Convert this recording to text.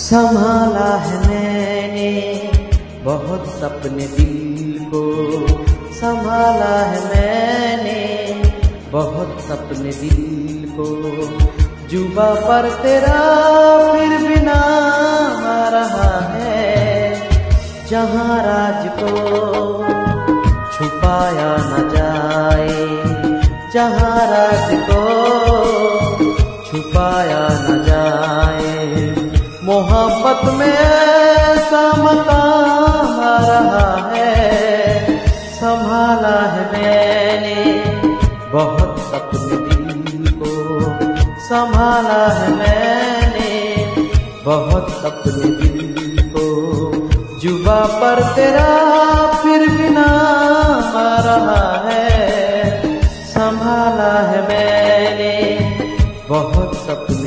संभाला है मैंने बहुत अपने दिल को, संभाला है मैंने बहुत अपने दिल को। जुबा पर तेरा फिर भी नाम आ रहा है, जहाँ राज को छुपाया न जाए, जहाँ राज को छुपाया न जाए। मोहब्बत में ऐसा मकाम आ रहा है, संभाला है मैंने बहुत अपने दिल को, संभाला है मैंने बहुत अपने दिल को। जुबा पर तेरा फिर भी नाम आ रहा है, संभाला है मैंने बहुत अपने